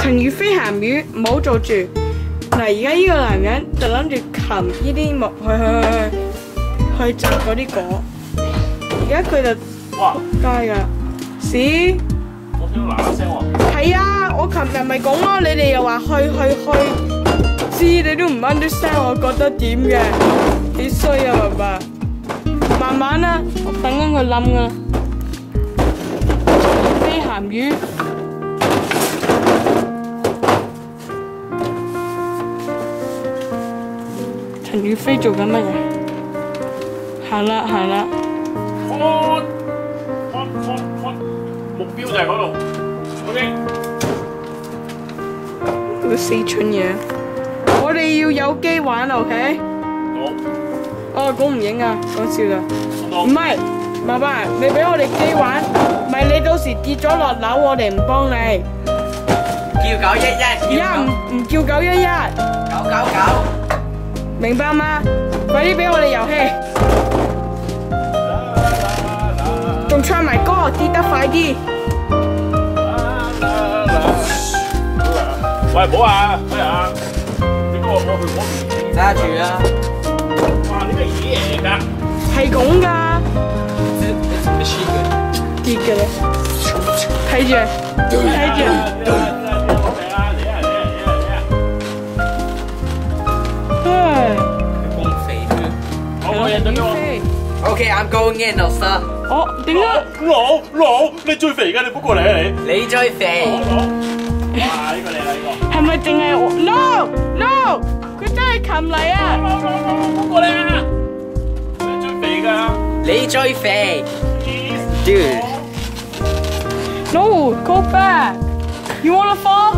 陳宇飛鹹魚，唔好做住。嗱，而家呢個男人就諗住擒呢啲木去摘嗰啲果。而家佢就仆街㗎，屎！ 我聽到嗱嗱聲喎。 係啊，我琴日咪講咯，你哋又話去，知你都唔 understand， 我覺得點嘅？幾衰啊，爸爸！慢慢啦，我等緊佢冧㗎。飛鹹魚。陳宇飛做緊乜嘢？行啦行啦。 目標就係嗰度。OK。 個死蠢嘢！我哋要有機玩 ，OK？ 好。 哦，講唔影啊，講笑咋？唔係，爸爸，你俾我哋機玩，唔係你到時跌咗落樓，我哋唔幫你。 叫911。 而家唔叫911。 999。 明白嗎？快啲俾我哋遊戲，仲唱埋歌，跌得快啲。 喂，唔好啊！咩啊？你幫我去嗰邊。 揸住啊！ 哇！呢個嘢嚟㗎。 係咁㗎。跌嘅咧。睇住，睇住。 Okay, I'm going in, sir. 哦，點解？ 老，你最肥㗎，你唔好過嚟啊你！ 你最肥。 哇！呢個嚟啦呢個。 係咪淨係我 ？No，佢真係擒嚟啊！ 唔好過嚟啊！你最肥㗎。 你最肥。Dude. No, go back. You wanna fall?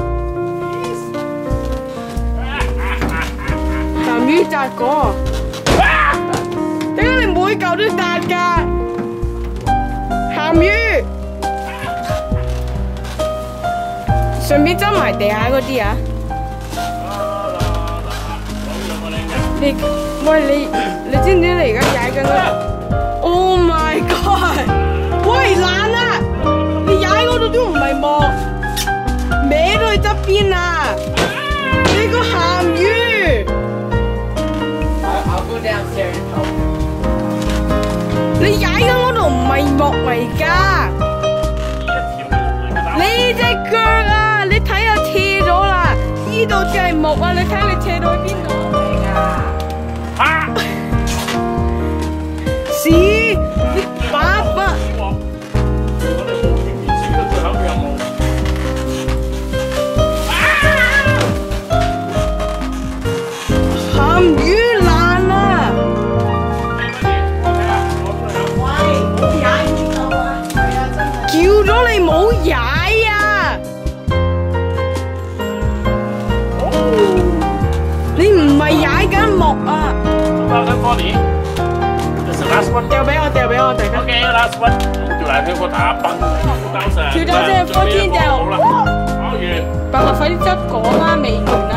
鹹魚摘果。點解你每嚿都搭㗎？鹹魚，順便執埋地下嗰啲啊！你知唔知你而家踩緊嗰 ？Oh my god！ 喂，爛啦！你踩嗰度都唔係木，歪到去側邊啊！你個鹹魚！ I'll go downstairs and help. 你踩緊嗰度唔係木嚟㗎，你隻腳啊！你睇下斜咗啦，呢度就係木啊！你睇你斜到去邊度嚟㗎？啊！屎！你把把！ 我哋冇經驗性嘅最後任務。 鹹魚爛啦！叫咗你冇踩啊！你唔係踩緊木啊！掉俾我，掉俾我，大家。 OK, last one。條嚟香港打崩，跳咗隻火天掉。 好啦，好完。 爸爸快啲執果啦，未完啦。